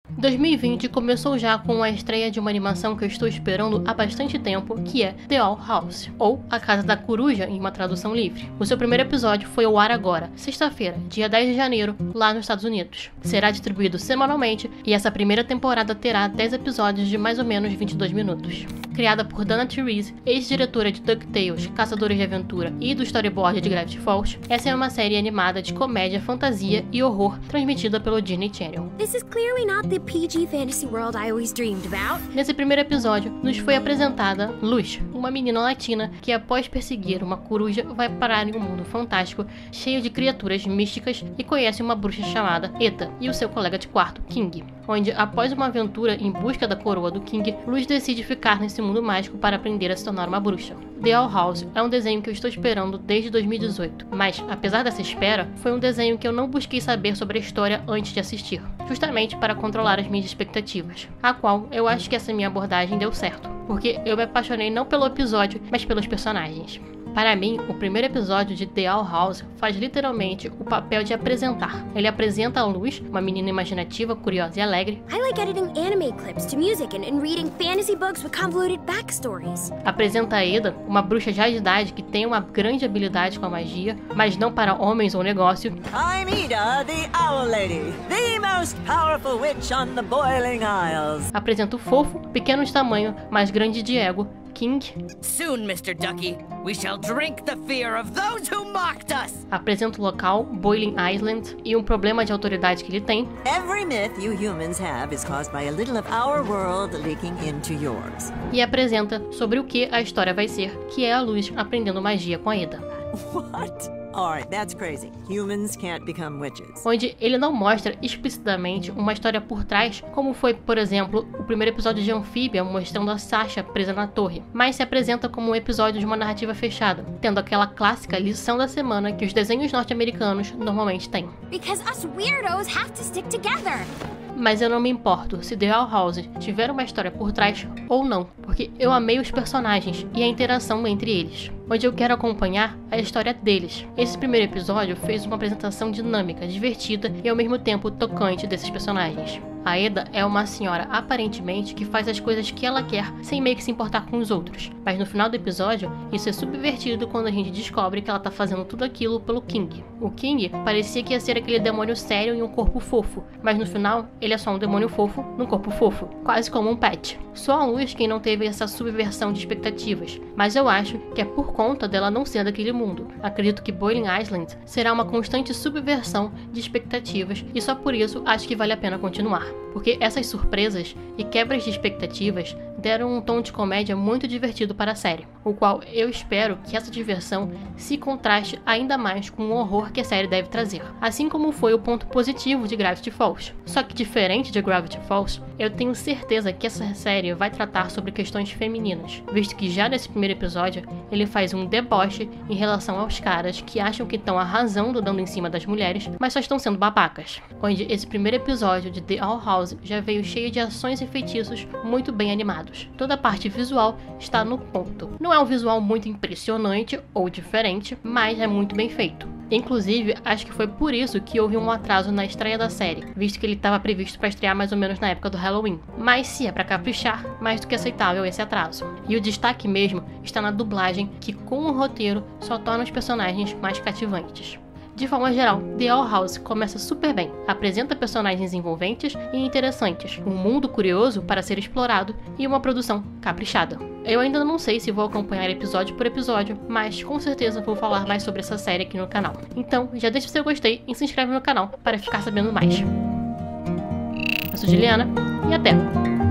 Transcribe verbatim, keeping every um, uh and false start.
dois mil e vinte começou já com a estreia de uma animação que eu estou esperando há bastante tempo, que é The Owl House, ou A Casa da Coruja em uma tradução livre. O seu primeiro episódio foi ao ar agora, sexta-feira, dia dez de janeiro, lá nos Estados Unidos. Será distribuído semanalmente e essa primeira temporada terá dez episódios de mais ou menos vinte e dois minutos. Criada por Dana Terese, ex-diretora de DuckTales, Caçadores de Aventura e do storyboard de Gravity Falls, essa é uma série animada de comédia, fantasia e horror transmitida pelo Disney Channel. This is clearly not the P G fantasy world I always dreamed about. Nesse primeiro episódio, nos foi apresentada Luz, uma menina latina que, após perseguir uma coruja, vai parar em um mundo fantástico cheio de criaturas místicas e conhece uma bruxa chamada Eta e o seu colega de quarto, King, onde, após uma aventura em busca da coroa do King, Luz decide ficar nesse mundo mágico para aprender a se tornar uma bruxa. The Owl House é um desenho que eu estou esperando desde dois mil e dezoito, mas, apesar dessa espera, foi um desenho que eu não busquei saber sobre a história antes de assistir, justamente para controlar as minhas expectativas, a qual eu acho que essa minha abordagem deu certo, porque eu me apaixonei não pelo episódio, mas pelos personagens. Para mim, o primeiro episódio de The Owl House faz literalmente o papel de apresentar. Ele apresenta a Luz, uma menina imaginativa, curiosa e alegre. I like editing anime clips to music and, and reading fantasy books with convoluted backstories. Apresenta a Eda, uma bruxa já de idade que tem uma grande habilidade com a magia, mas não para homens ou negócio. I'm Eda, the Owl Lady, the most powerful witch on the Boiling Isles. Apresenta o fofo, pequeno de tamanho, mas grande de ego, King. Soon, mister Ducky, we shall drink the fear of those who mocked us. Apresenta o local, Boiling Island, e um problema de autoridade que ele tem. Every myth you humans have is caused by a little of our world leaking into yours. E apresenta sobre o que a história vai ser, que é a Luz aprendendo magia com a Eda. What? Alright, that's crazy. Humans can't become witches. Onde ele não mostra explicitamente uma história por trás, como foi, por exemplo, o primeiro episódio de Amphibia mostrando a Sasha presa na torre, mas se apresenta como um episódio de uma narrativa fechada, tendo aquela clássica lição da semana que os desenhos norte-americanos normalmente têm. Because us weirdos have to stick together. Mas eu não me importo se The Owl House tiver uma história por trás ou não, porque eu amei os personagens e a interação entre eles, onde eu quero acompanhar a história deles. Esse primeiro episódio fez uma apresentação dinâmica, divertida e ao mesmo tempo tocante desses personagens. A Eda é uma senhora aparentemente que faz as coisas que ela quer sem meio que se importar com os outros, mas no final do episódio isso é subvertido quando a gente descobre que ela tá fazendo tudo aquilo pelo King. O King parecia que ia ser aquele demônio sério em um corpo fofo, mas no final ele é só um demônio fofo num corpo fofo, quase como um pet. Só a Luz quem não teve essa subversão de expectativas, mas eu acho que é por conta dela não ser daquele mundo. Acredito que Boiling Island será uma constante subversão de expectativas e só por isso acho que vale a pena continuar. Porque essas surpresas e quebras de expectativas deram um tom de comédia muito divertido para a série, o qual eu espero que essa diversão se contraste ainda mais com o horror que a série deve trazer, assim como foi o ponto positivo de Gravity Falls. Só que diferente de Gravity Falls, eu tenho certeza que essa série vai tratar sobre questões femininas, visto que já nesse primeiro episódio ele faz um deboche em relação aos caras que acham que estão arrasando dando em cima das mulheres, mas só estão sendo babacas, onde esse primeiro episódio de The Owl House já veio cheio de ações e feitiços muito bem animados. Toda a parte visual está no ponto. Não é um visual muito impressionante ou diferente, mas é muito bem feito. Inclusive, acho que foi por isso que houve um atraso na estreia da série, visto que ele estava previsto para estrear mais ou menos na época do Halloween. Mas se é para caprichar, mais do que aceitável esse atraso. E o destaque mesmo está na dublagem, que com o roteiro só torna os personagens mais cativantes. De forma geral, The Owl House começa super bem, apresenta personagens envolventes e interessantes, um mundo curioso para ser explorado e uma produção caprichada. Eu ainda não sei se vou acompanhar episódio por episódio, mas com certeza vou falar mais sobre essa série aqui no canal. Então, já deixa o seu gostei e se inscreve no canal para ficar sabendo mais. Eu sou Juliana e até!